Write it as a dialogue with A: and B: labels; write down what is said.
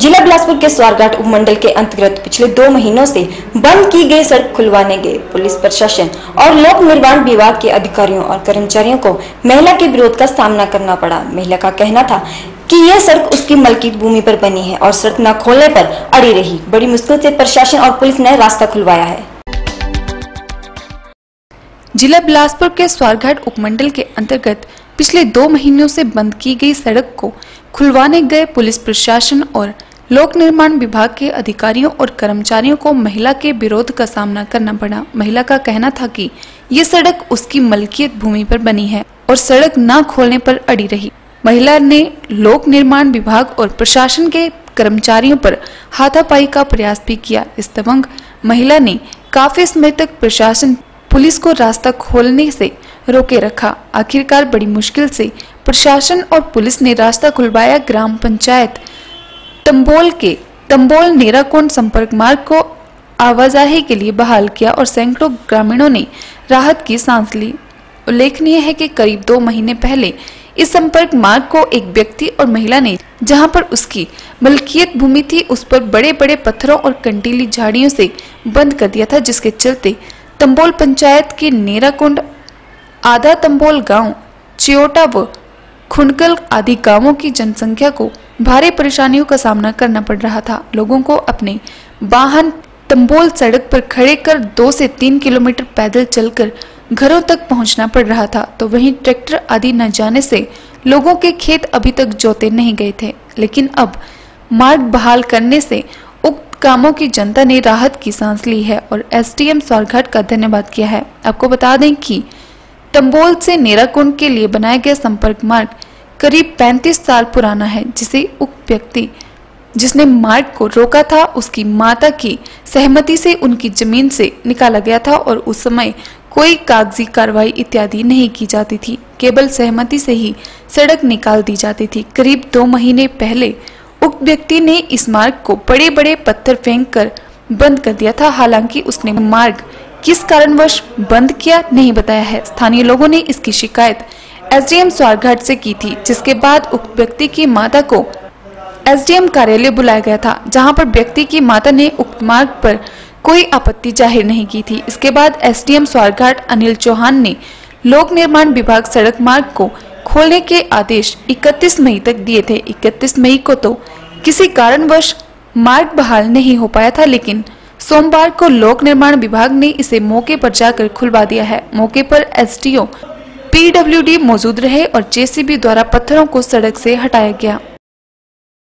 A: जिला बिलासपुर के स्वारघाट उपमंडल के अंतर्गत पिछले 2 महीनों से बंद की गई सड़क खुलवाने गए पुलिस प्रशासन और लोक निर्माण विभाग के अधिकारियों और कर्मचारियों को महिला के विरोध का सामना करना पड़ा। महिला का कहना था कि यह सड़क उसकी मलकित भूमि पर बनी है और सड़क न खोलने पर अड़ी रही। बड़ी मुश्किल से प्रशासन और पुलिस ने रास्ता खुलवाया है।
B: जिला बिलासपुर के स्वारघाट उपमंडल के अंतर्गत पिछले 2 महीनों से बंद की गई सड़क को खुलवाने गए पुलिस प्रशासन और लोक निर्माण विभाग के अधिकारियों और कर्मचारियों को महिला के विरोध का सामना करना पड़ा। महिला का कहना था कि ये सड़क उसकी मलकियत भूमि पर बनी है और सड़क न खोलने पर अड़ी रही। महिला ने लोक निर्माण विभाग और प्रशासन के कर्मचारियों पर हाथापाई का प्रयास भी किया। इस दबंग महिला ने काफी समय तक प्रशासन पुलिस को रास्ता खोलने से रोके रखा। आखिरकार बड़ी मुश्किल से प्रशासन और पुलिस ने रास्ता खुलवाया। ग्राम पंचायत तंबोल नेराकोंड संपर्क मार्ग को आवाजाही के लिए बहाल किया और सैकड़ों ग्रामीणों ने राहत की सांस ली। उल्लेखनीय है कि करीब 2 महीने पहले इस संपर्क मार्ग को एक व्यक्ति और महिला ने, जहां पर उसकी मलकियत भूमि थी, उस पर बड़े बड़े पत्थरों और कंटीली झाड़ियों से बंद कर दिया था, जिसके चलते तंबोल पंचायत के नेराकोंड, आधा तंबोल गांव, चियोटा व खुनकल आदि गांवों की जनसंख्या को भारी परेशानियों का सामना करना पड़ रहा था। लोगों को अपने वाहन तंबोल सड़क पर खड़े कर 2 से 3 किलोमीटर पैदल चलकर घरों तक पहुंचना पड़ रहा था। तो वहीं ट्रैक्टर आदि न जाने से लोगों के खेत अभी तक जोते नहीं गए थे। लेकिन अब मार्ग बहाल करने से उक्त गांवों की जनता ने राहत की सांस ली है और एसडीएम स्वारघाट का धन्यवाद किया है। आपको बता दें कि तंबोल से नेराकोंड के लिए बनाया गया संपर्क मार्ग करीब 35 साल पुराना है, जिसे उक्त व्यक्ति जिसने मार्ग को रोका था उसकी माता की सहमति से उनकी जमीन से निकाला गया था और उस समय कोई कागजी कार्रवाई इत्यादि नहीं की जाती थी। केवल सहमति से ही सड़क निकाल दी जाती थी। करीब 2 महीने पहले उक्त व्यक्ति ने इस मार्ग को बड़े बड़े पत्थर फेंक कर बंद कर दिया था। हालांकि उसने मार्ग किस कारणवश बंद किया नहीं बताया है। स्थानीय लोगों ने इसकी शिकायत एसडीएम स्वारघाट से की थी, जिसके बाद उक्त व्यक्ति की माता को एसडीएम कार्यालय बुलाया गया था, जहां पर व्यक्ति की माता ने उक्त मार्ग पर कोई आपत्ति जाहिर नहीं की थी। इसके बाद एसडीएम स्वारघाट अनिल चौहान ने लोक निर्माण विभाग सड़क मार्ग को खोलने के आदेश 31 मई तक दिए थे। 31 मई को तो किसी कारणवश मार्ग बहाल नहीं हो पाया था, लेकिन सोमवार को लोक निर्माण विभाग ने इसे मौके पर जाकर खुलवा दिया है। मौके पर एसडीओ पीडब्ल्यूडी मौजूद रहे और जेसीबी द्वारा पत्थरों को सड़क से हटाया गया।